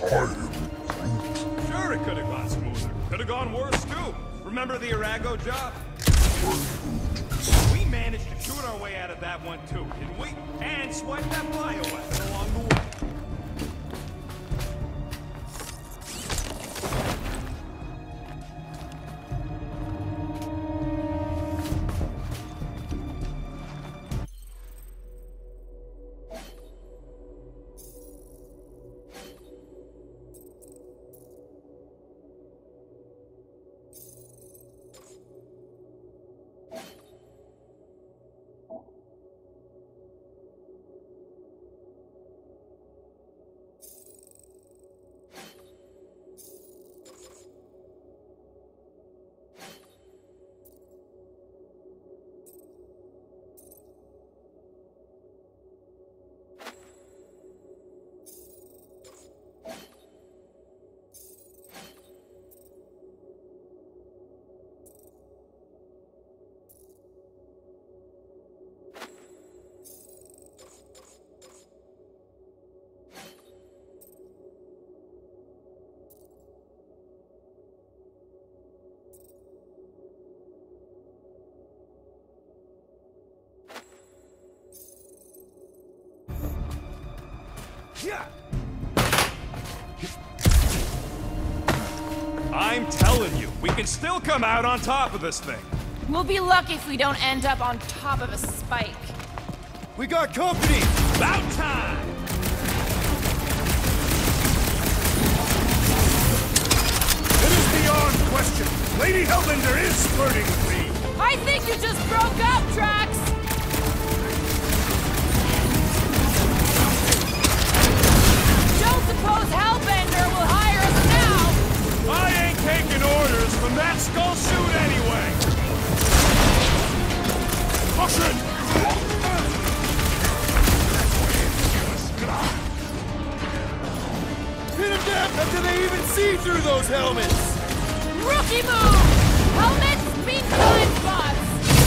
Sure, it could have gone smoother. Could have gone worse, too. Remember the Arago job? We managed to shoot our way out of that one, too, didn't we? And swipe that bioweapon along the way. I'm telling you, we can still come out on top of this thing. We'll be lucky if we don't end up on top of a spike. We got company! About time! It is beyond question. Lady Hellbender is flirting with me. I think you just broke up, Drax! Don't suppose Hellbender will hire us now! I ain't taking orders from that skull suit anyway! Caution! Hit him down after they even see through those helmets! Rookie move! Helmets mean blind spots!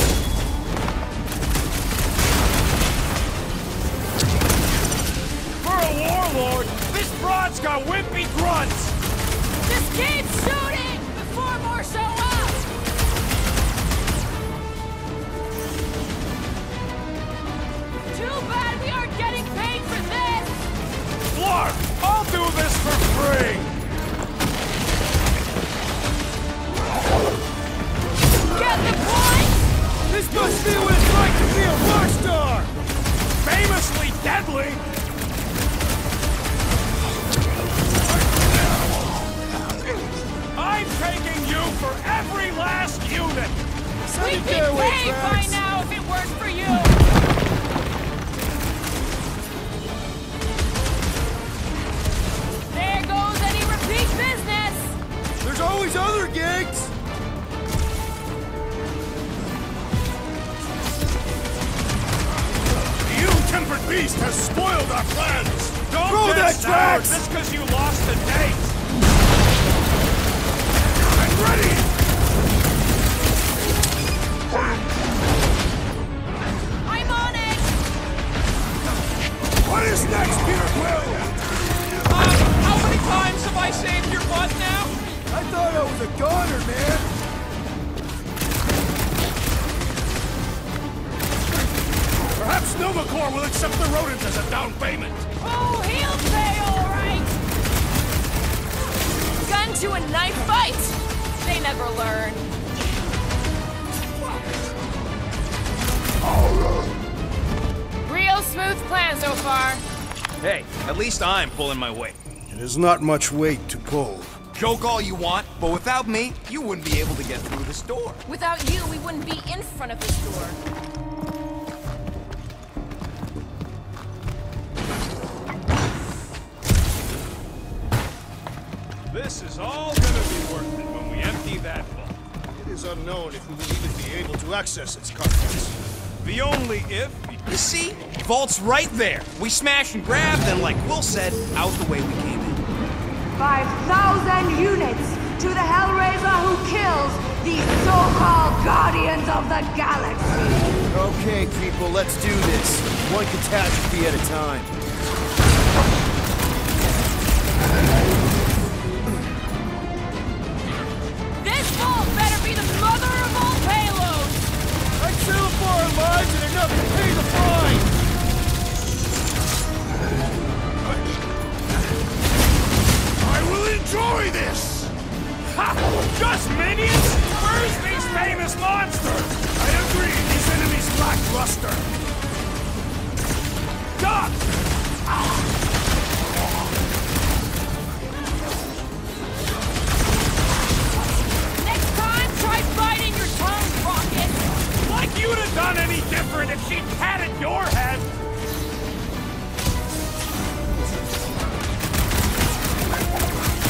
For a warlord, this broad's got wimpy grunts! Just keep shooting before more show up! Too bad we aren't getting paid for this! Flark! I'll do this for free! Get the point? This must be what it's like to be a rock star! Famously deadly! I'm taking you for every last unit! We'd be paid by now if it weren't for you! There goes any repeat business! There's always other gigs! The ill-tempered beast has spoiled our plans! Don't Throw get that sour Drax! just because you lost a date! I'm ready! I'm on it! What is next, Peter Quill? How many times have I saved your butt now? I thought I was a goner, man! Perhaps Nova Corps will accept the rodents as a down payment. Oh, he'll pay all right! Gun to a knife fight! They never learn. Real smooth plan so far. Hey, at least I'm pulling my weight. It is not much weight to pull. Joke all you want, but without me, you wouldn't be able to get through this door. Without you, we wouldn't be in front of this door. This is all gonna be worth it when we empty that vault. It is unknown if we will even be able to access its contents. The only if... You see? Vault's right there. We smash and grab, then like Will said, out the way we came in. 5,000 units to the Hellraiser who kills these so-called Guardians of the Galaxy! Okay, people, let's do this. One catastrophe at a time.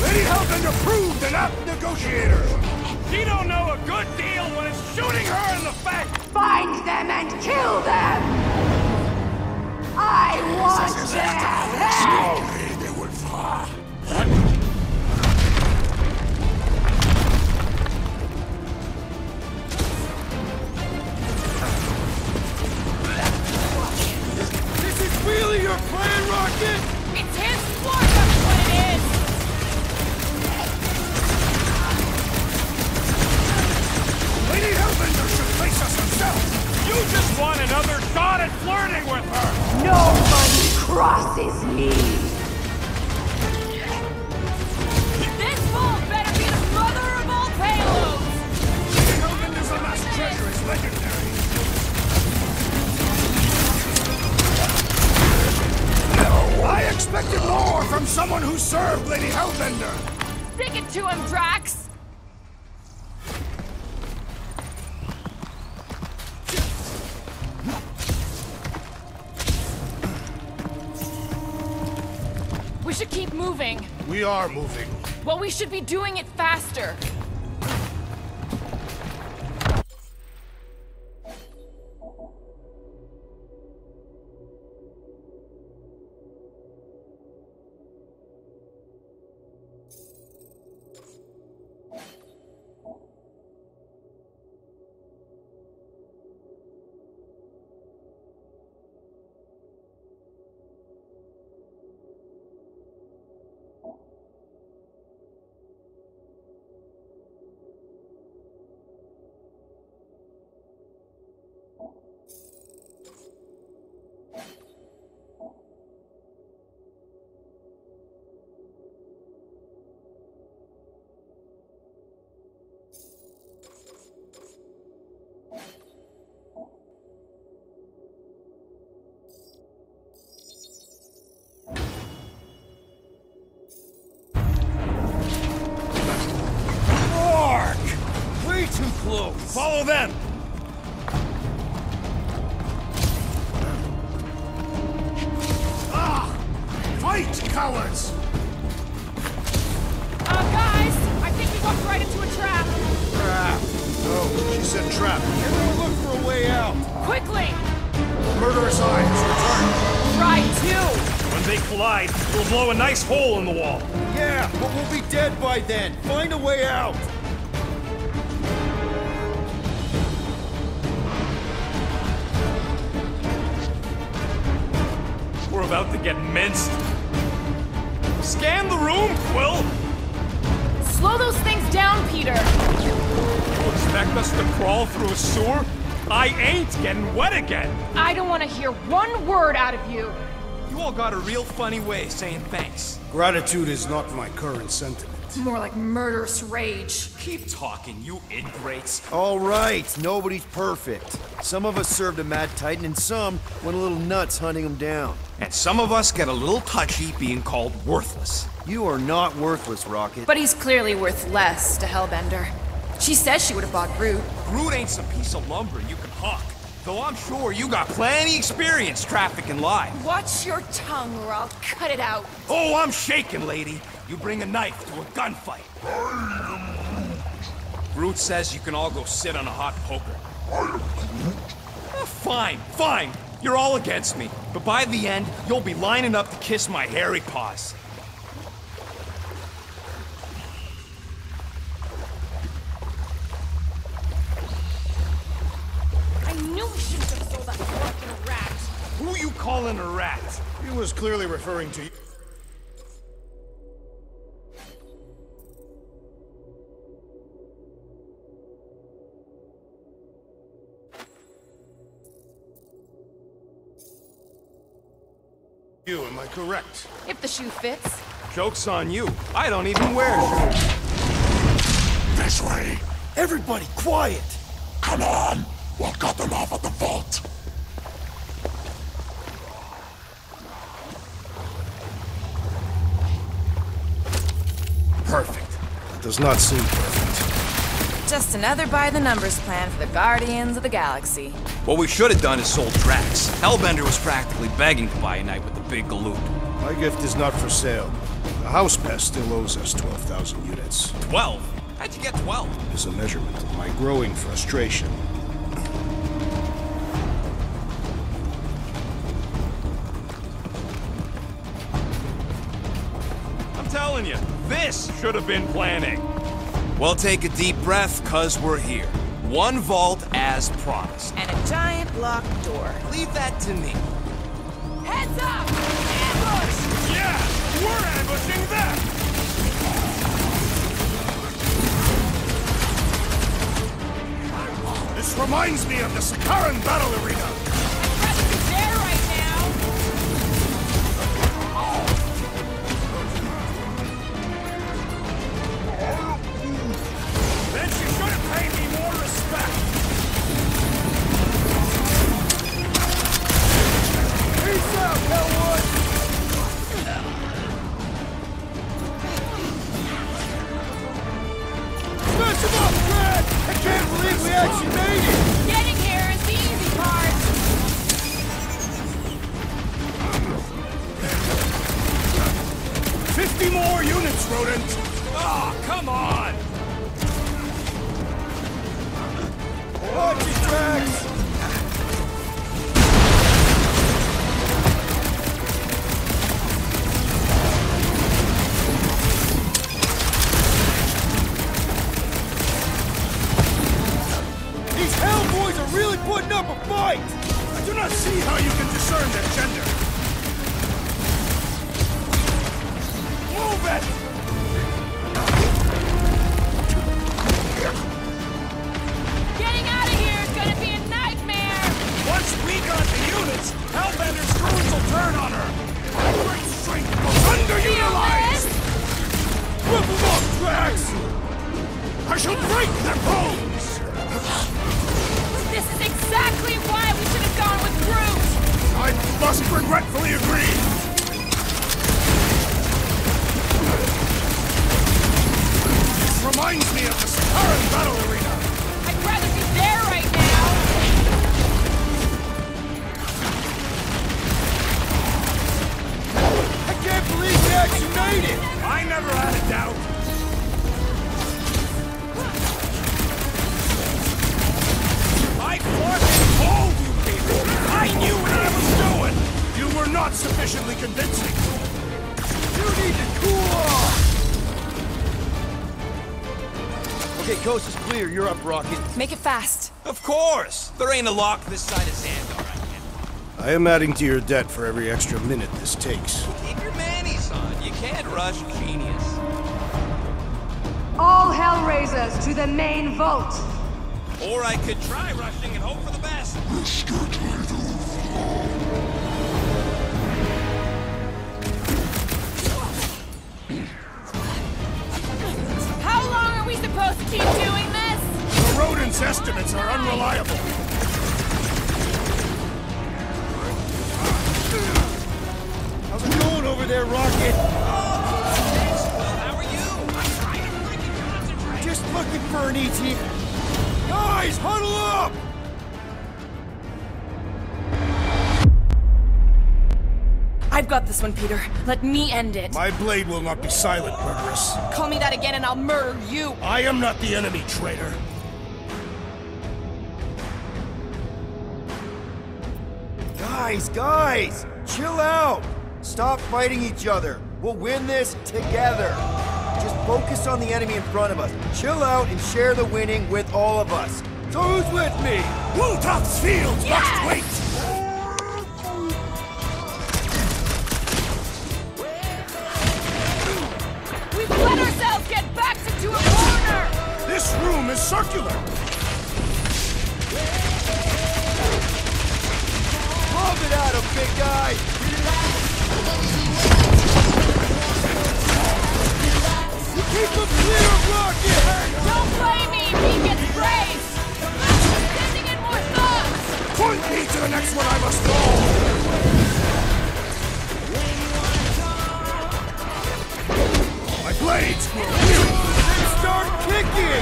Lady Hellbender proved an apt negotiator! She don't know a good deal when it's shooting her in the face! Find them and kill them! I want them! This is really your plan, Rocket? It's his force, that's what it is! Lady Hellbender should face us herself! You just want another shot at flirting with her! Nobody crosses me! This vault better be the mother of all payloads! Lady Hellbender's amassed treasure is legendary! I expected more from someone who served Lady Hellbender! Stick it to him, Drax! We should keep moving. We are moving. Well, we should be doing it faster. Follow them! Fight, cowards! Guys, I think we walked right into a trap. Trap. No, she said trap. Everyone look for a way out. Quickly! Murderous Eye has returned. Try to! When they collide, we'll blow a nice hole in the wall. Yeah, but we'll be dead by then. Find a way out. We're about to get minced. Scan the room, Quill! Slow those things down, Peter! You expect us to crawl through a sewer? I ain't getting wet again! I don't want to hear one word out of you! You all got a real funny way of saying thanks. Gratitude is not my current sentiment. More like murderous rage. Keep talking, you ingrates. All right, nobody's perfect. Some of us served a Mad Titan, and some went a little nuts hunting him down. And some of us get a little touchy being called worthless. You are not worthless, Rocket. But he's clearly worth less to Hellbender. She says she would have bought Groot. Groot ain't some piece of lumber you can hawk. Though I'm sure you got plenty experience trafficking lives. Watch your tongue or I'll cut it out. Oh, I'm shaking, lady. You bring a knife to a gunfight. Groot says you can all go sit on a hot poker. Fine, fine. You're all against me. But by the end, you'll be lining up to kiss my hairy paws. I knew we shouldn't have sold that fucking rat. Who you calling a rat? He was clearly referring to you. Am I correct? If the shoe fits. Joke's on you. I don't even wear shoes. This way. Everybody, quiet! Come on. We'll cut them off at the vault. Perfect. That does not seem perfect. Just another by-the-numbers plan for the Guardians of the Galaxy. What we should have done is sold Drax. Hellbender was practically begging to buy a night with the big galoot. My gift is not for sale. The house pest still owes us 12,000 units. 12? How'd you get 12? It's a measurement of my growing frustration. I'm telling you, this should have been planning. Well, take a deep breath, cuz we're here. One vault as promised. And a giant locked door. Leave that to me. Heads up! Ambush! Yeah! We're ambushing them! This reminds me of the Sakaran battle arena! I'd rather be there right now! Then she should have paid me more respect! Peace out, Hellwood! Smash him up, Brad! I can't believe we actually made it! Getting here is the easy part! 50 more units, rodent! Oh, come on! Watch your tracks! These Hellboys are really putting up a fight! I do not see how you can discern their gender. Move it! Getting out of here is gonna be a nightmare! Once we got the units, Hellbender's screws will turn on her! Our great strength was underutilized! Rip them off, Drax! I shall break their bones! This is exactly why we should have gone with Groot! I must regretfully agree! This reminds me of the Sakaran battle arena! I'd rather be there right now! I can't believe we actually made it! I never had a doubt! I fucking told you people! I knew what I was doing! You were not sufficiently convincing! You need to cool off! Okay, coast is clear. You're up, Rocket. Make it fast. Of course! There ain't a lock this side of Xandar. I am adding to your debt for every extra minute this takes. Keep your manis on. You can't rush genius. All Hellraisers to the main vault! Or I could try rushing and hope for the best. How long are we supposed to keep doing this? The rodents' estimates are unreliable. How's it going over there, Rocket? How are you? I'm trying to freaking concentrate. Just looking for an ET. Guys, huddle up! I've got this one, Peter. Let me end it. My blade will not be silent, murderess. Call me that again and I'll murder you. I am not the enemy, traitor. Guys, chill out. Stop fighting each other. We'll win this together. Just focus on the enemy in front of us. Chill out and share the winning with all of us. So who's with me? Wultoft's fields must wait! We've let ourselves get backed into a corner! This room is circular! Lob it at him, big guy! Keep him clear of Rocket! Don't blame me if he gets grazed! Sending in more thugs! Point me to the next one I must fall! My blades grow weary! Then start kicking!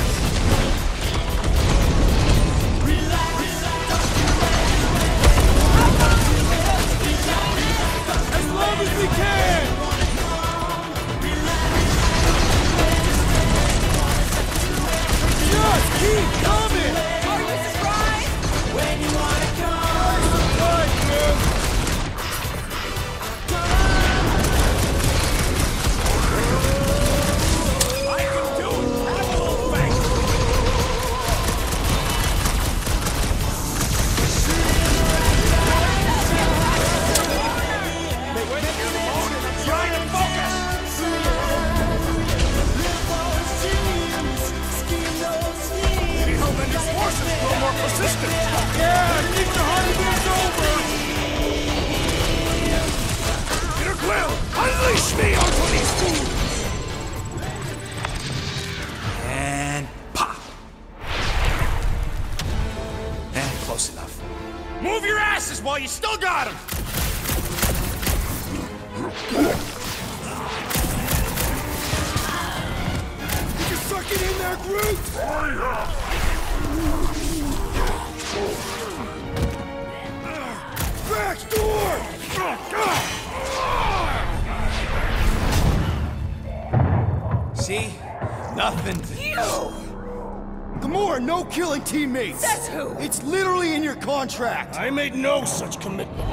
As long as we can! you still got him! You can suck it in there, Groot! Back door! See? Nothing. Gamora, no killing teammates! Says who? It's literally in your contract! I made no such commitment.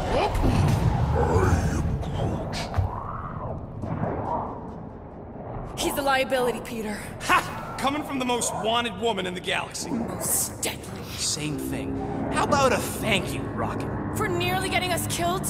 He's a liability, Peter. Ha! Coming from the most wanted woman in the galaxy. Most deadly. Same thing. How about a thank you, Rocket? For nearly getting us killed?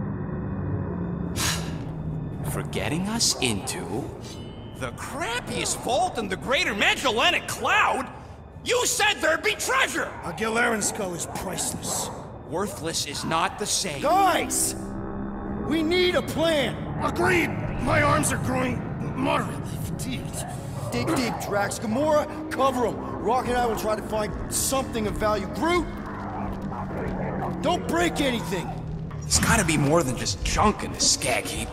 For getting us into the crappiest vault in the greater Magellanic Cloud? You said there'd be treasure! A Gilarian skull is priceless. Worthless is not the same. Guys! We need a plan! Agreed! My arms are growing moderately fatigued. Dig deep, Drax. Gamora, cover him. Rock and I will try to find something of value. Groot! Don't break anything! There's gotta be more than just junk in this skag heap.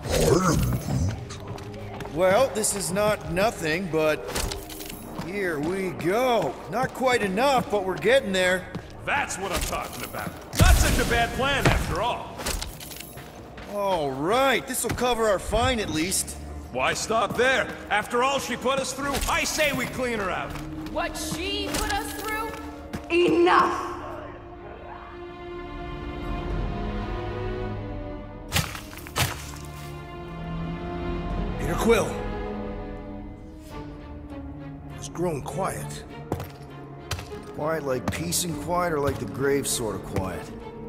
Well, this is not nothing, but here we go. Not quite enough, but we're getting there. That's what I'm talking about. Not such a bad plan after all. All right, this'll cover our fine at least. Why stop there? After all she put us through, I say we clean her out. What she put us through? Enough! Peter Quill. It's grown quiet. Quiet like peace and quiet, or like the grave sort of quiet?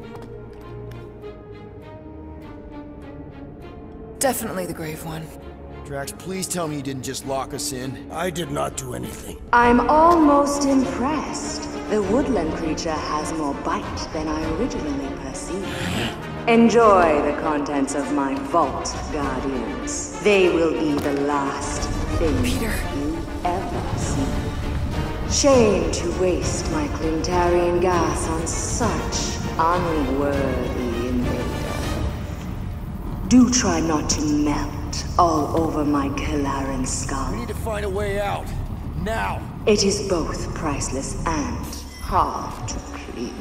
Definitely the grave one. Drax, please tell me you didn't just lock us in. I did not do anything. I'm almost impressed. The woodland creature has more bite than I originally perceived. Enjoy the contents of my vault, Guardians. They will be the last thing Peter. you ever see. Shame to waste my Clintarian gas on such unworthy invader. Do try not to melt all over my Gilarian We skull. need to find a way out. Now! It is both priceless and hard to clean.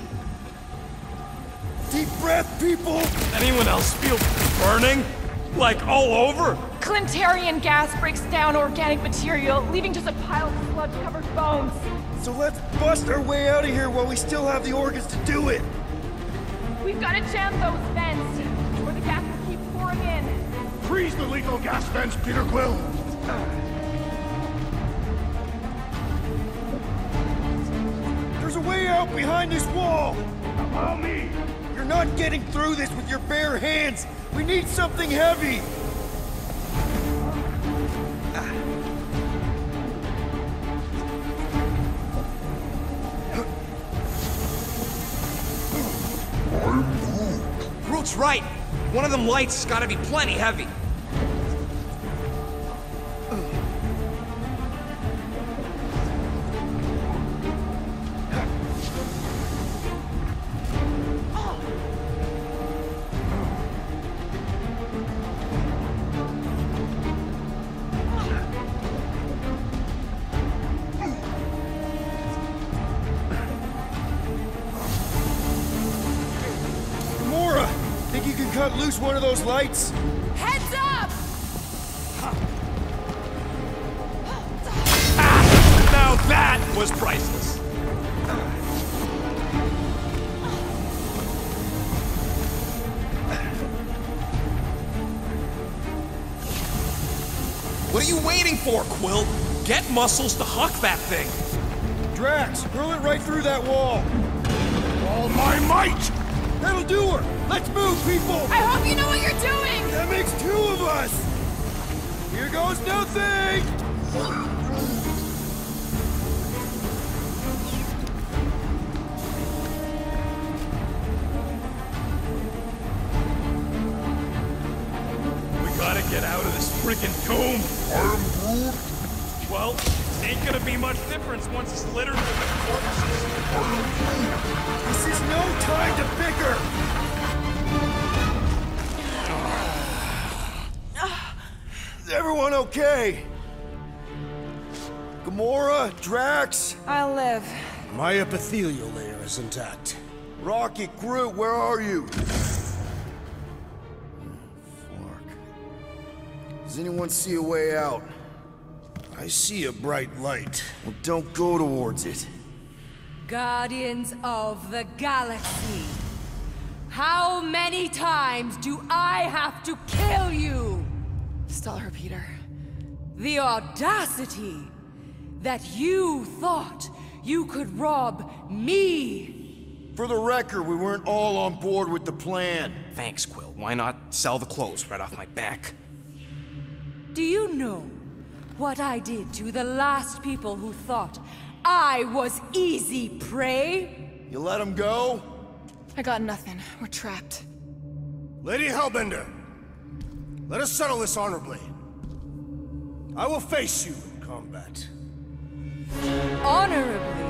Deep breath, people! Anyone else feel burning? Like all over? Clintarian gas breaks down organic material, leaving just a pile of sludge-covered bones. So let's bust our way out of here while we still have the organs to do it! We've got to jam those vents, or the gas will keep pouring in. Freeze the lethal gas vents, Peter Quill! There's a way out behind this wall! Allow me! You're not getting through this with your bare hands! We need something heavy! Groot's right. One of them lights has gotta be plenty heavy. Gamora! Think you can cut loose one of those lights? Heads up! Now that was priceless. What are you waiting for, Quill? Get muscles to huck that thing. Drax, hurl it right through that wall! All my might! That'll do her! Let's move, people! I hope you know what you're doing! That makes two of us! Here goes nothing! We gotta get out of this freaking tomb. Well, Ain't gonna be much difference once it's littered with corpses. This is no time to bicker! Is everyone okay? Gamora? Drax? I'll live. My epithelial layer is intact. Rocket, Groot, where are you? Does anyone see a way out? I see a bright light. Well, don't go towards it. Guardians of the Galaxy. How many times do I have to kill you? Stall her, Peter. The audacity that you thought you could rob me. For the record, we weren't all on board with the plan. Thanks, Quill. Why not sell the clothes right off my back? Do you know what I did to the last people who thought I was easy prey? You let him go? I got nothing. We're trapped. Lady Hellbender, let us settle this honorably. I will face you in combat. Honorably?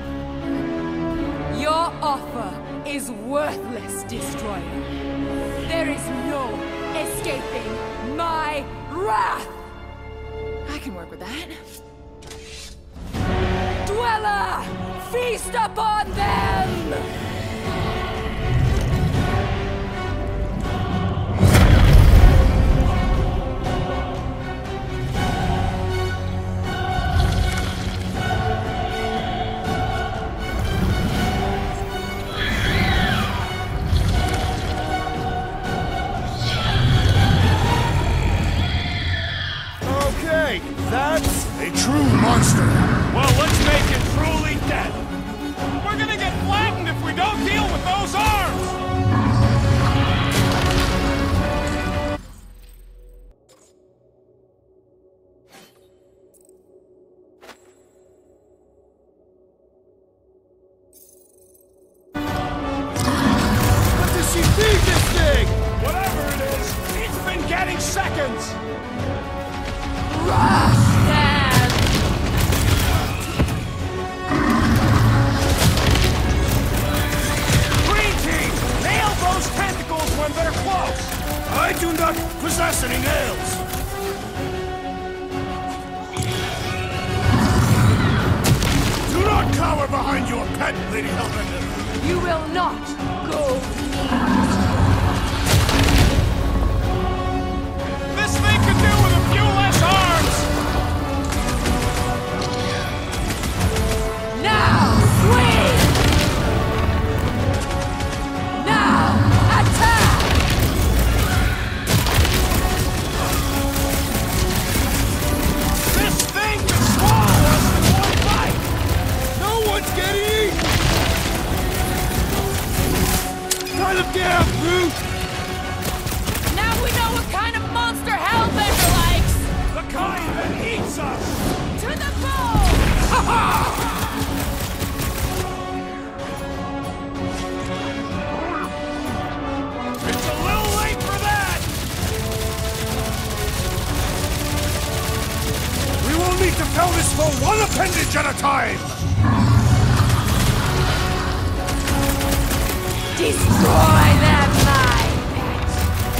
Your offer is worthless, Destroyer. There is no escaping my wrath! I can work with that. Dweller! Feast upon them! Okay, that's A true monster. Well, let's make it truly dead. We're gonna get flattened if we don't deal with those arms! What does she feed this thing? Whatever it is, it's been getting seconds! Rush them! Green team, nail those tentacles when they're close! I do not possess any nails. Do not cower behind your pet, Lady Hellbender. You will not go. This thing could do with a few less arms! Now, swing! Now, attack! This thing could swallow us in one bite! No one's getting eaten! Cut him down, Groot! Now we know what kind of monster Hellbender likes! The kind that eats us! To the bone! It's a little late for that! We will need to fell this foe one appendage at a time. Destroy them, my pet!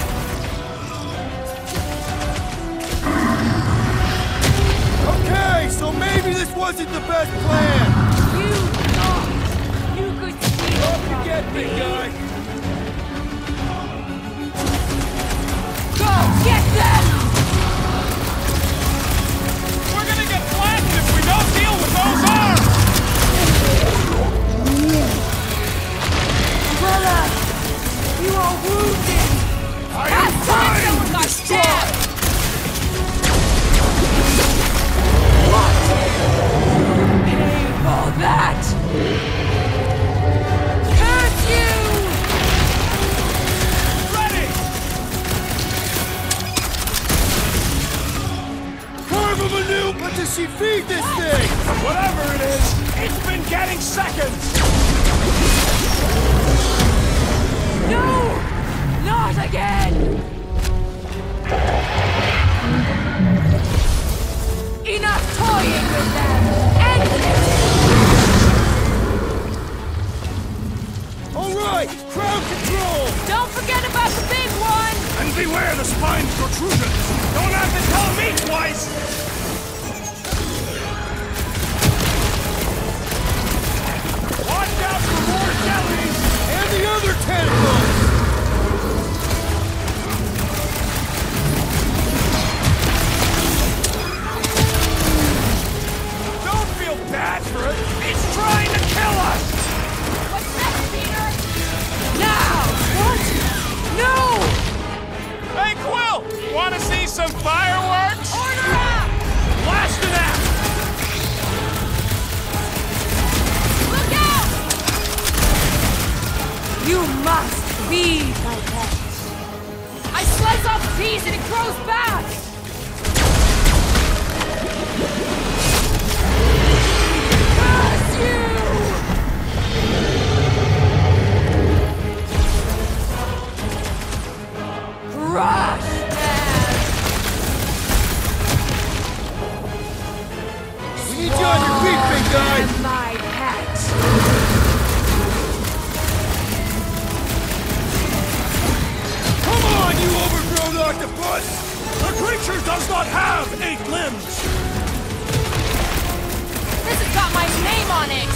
Okay, so maybe this wasn't the best plan! You thought you could steal Don't from forget, me? big guy! Go get them! We're gonna get flattened if we don't deal with those arms! Brother, you are wounded! I am Have time fine. with my stab! Pay for that! Curse you! Ready! Carve him anew! What does she feed this thing? Whatever it is, it's been getting seconds! No! Not again! Enough toying with them! some fireworks? Order up! Blast it out! Look out! You must feed my pet. I slice off a piece and it grows back! Curse you! Crush them! We need you on your feet, big guy! And my pet! Come on, you overgrown octopus! The creature does not have 8 limbs! This has got my name on it!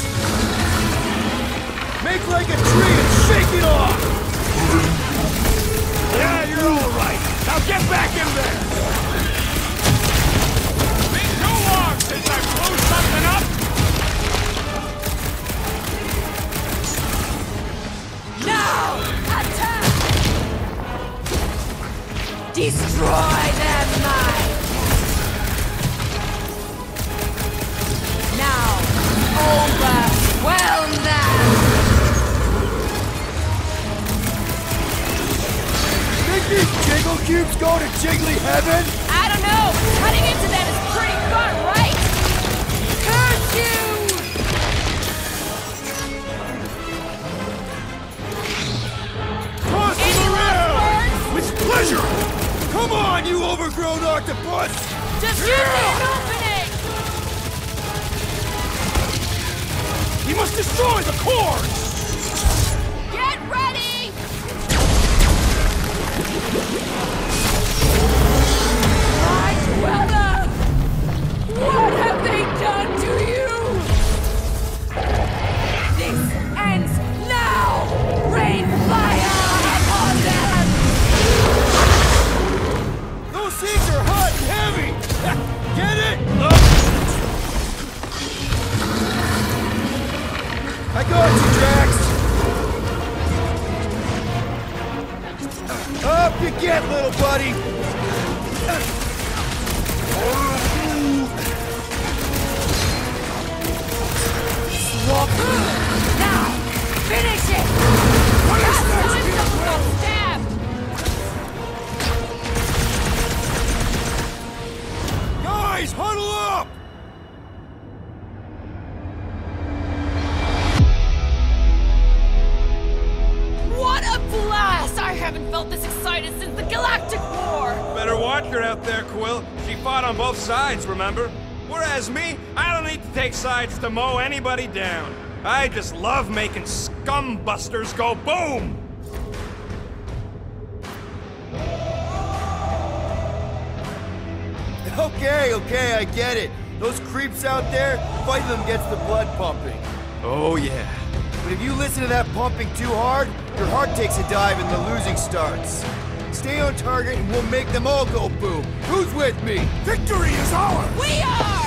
Make like a tree and shake it off! Yeah, you're all right. Now get back in there! Been too long since I blew something up! Now! Attack! Destroy them, mine! Now! Overwhelm them! Think these jiggle cubes go to jiggly heaven? I don't know, but cutting into them is pretty fun, right? Curse you! Toss Any them last around! words? With pleasure! Come on, you overgrown octopus! Just use the opening! He must destroy the cores! Get ready! My dweller! What have they done to you? This ends now! Rain fire upon them! Those seeds are hot and heavy! Get it? I got you, Drax! Up you get, little buddy! Now! Finish it! Stab! Guys, huddle up! What a blast! I haven't felt this excited since the Galactic War! Better watch her out there, Quill. She fought on both sides, remember? Whereas me, I don't need to take sides to mow anybody down. I just love making scumbusters go boom! Okay, I get it. Those creeps out there, fighting them gets the blood pumping. Oh yeah. But if you listen to that pumping too hard, your heart takes a dive and the losing starts. Stay on target and we'll make them all go boom. Who's with me? Victory is ours! We are!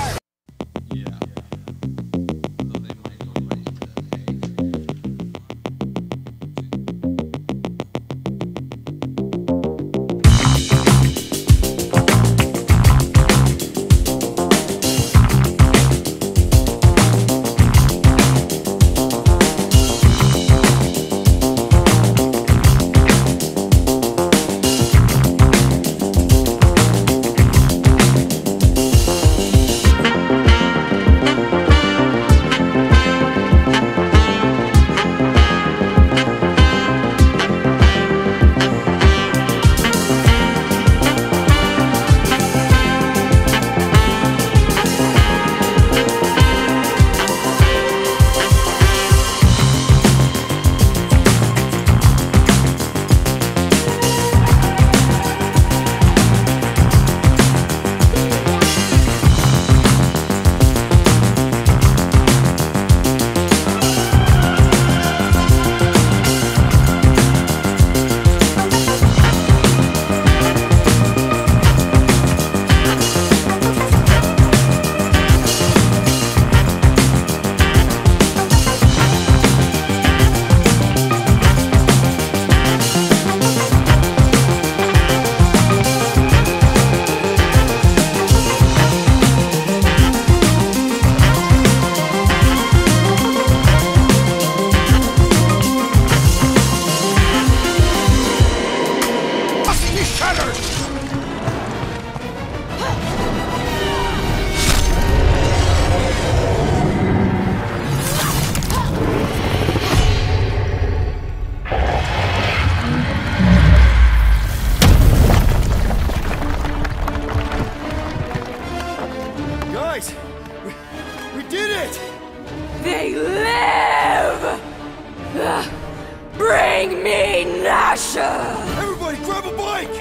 Bring me Nasher! Everybody grab a bike!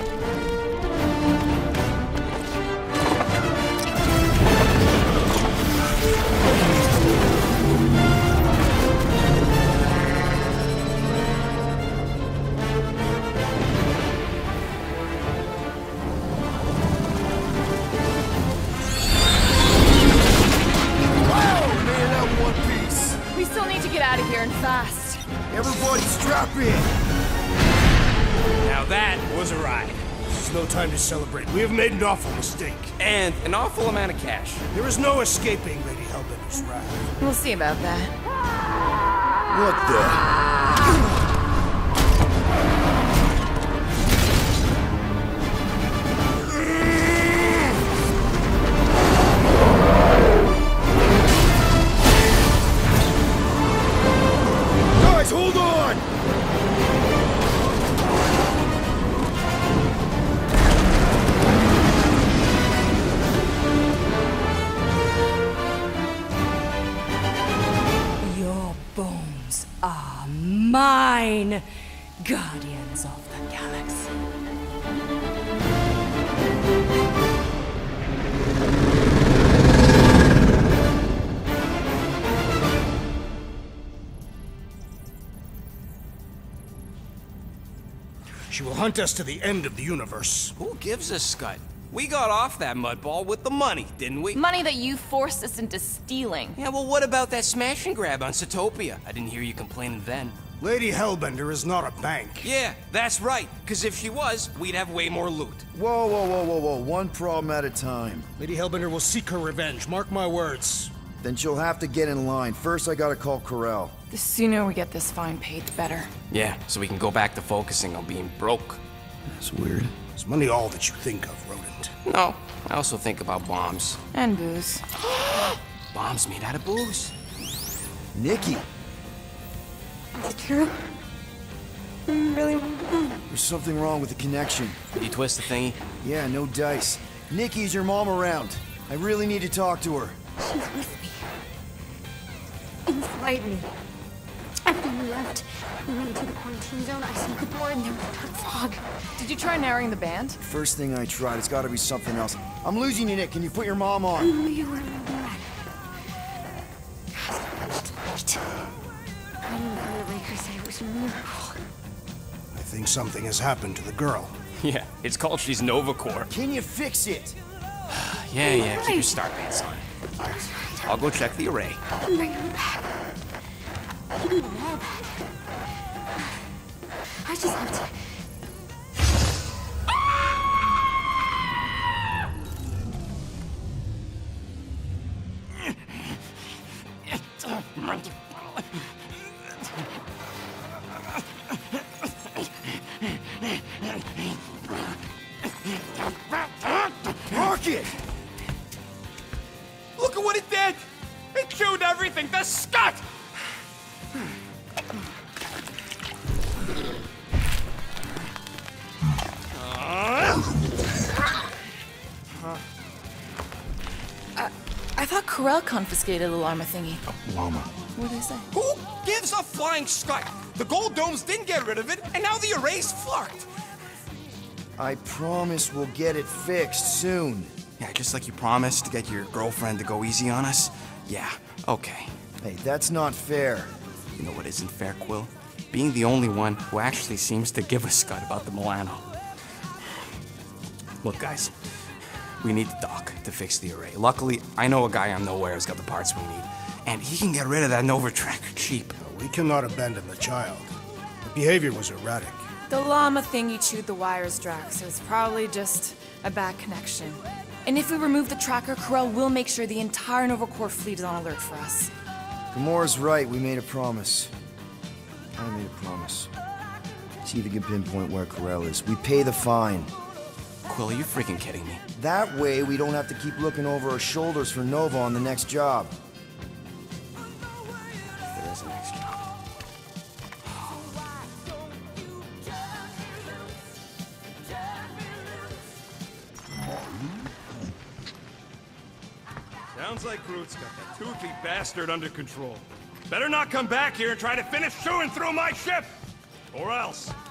We still need to get out of here and fast. Everybody strap in! Now that was a ride. This is no time to celebrate. We have made an awful mistake. And an awful amount of cash. There is no escaping Lady Hellbender's wrath. We'll see about that. What the? Guys, hold on! Your bones are mine, Guardians of the Galaxy. She will hunt us to the end of the universe. Who gives a scut? We got off that mudball with the money, didn't we? Money that you forced us into stealing. Yeah, well, what about that smash and grab on Zootopia? I didn't hear you complaining then. Lady Hellbender is not a bank. Yeah, that's right. Because if she was, we'd have way more loot. Whoa, whoa, whoa, whoa, whoa. One problem at a time. Lady Hellbender will seek her revenge. Mark my words. Then she'll have to get in line. First, I gotta call Corel. The sooner we get this fine paid, the better. Yeah, so we can go back to focusing on being broke. That's weird. Is money all that you think of, rodent? No, I also think about bombs. And booze. Bombs made out of booze. Nikki! Is it true? Really? There's something wrong with the connection. Did you twist the thingy? Yeah, no dice. Nikki, is your mom around? I really need to talk to her. She's with me. Inside me. After we left, we went into the quarantine zone. I snuck aboard and there was dark fog. Did you try narrowing the band? First thing I tried, it's gotta be something else. I'm losing you, Nick. Can you put your mom on? No, you were in bed. I didn't go to make her say it was a miracle. I think something has happened to the girl. Yeah, it's called she's Nova Corps. Can you fix it? Yeah, keep your star pants on. I'll go check the array. Bring her back. Give me the wall back. I just have to... Rocket! Look at what it did! It chewed everything! The scut! I thought Corel confiscated the llama thingy. Llama. What did I say? Who gives a flying scut? The gold domes didn't get rid of it, and now the array's fucked! I promise we'll get it fixed soon. Yeah, just like you promised to get your girlfriend to go easy on us? Yeah, okay. Hey, that's not fair. You know what isn't fair, Quill? Being the only one who actually seems to give a scut about the Milano. Look, guys, we need the dock to fix the array. Luckily, I know a guy on Nowhere who's got the parts we need, and he can get rid of that Nova Tracker cheap. We cannot abandon the child. The behavior was erratic. The llama thingy chewed the wires, Drax, so it's probably just a bad connection. And if we remove the tracker, Corel will make sure the entire Nova Corps fleet is on alert for us. Gamora's right, we made a promise. I made a promise. See if you can pinpoint where Corel is. We pay the fine. Quill, are you freaking kidding me? That way, we don't have to keep looking over our shoulders for Nova on the next job. If there is a next job. Sounds like Groot's got that toothy bastard under control. Better not come back here and try to finish chewing through my ship! Or else.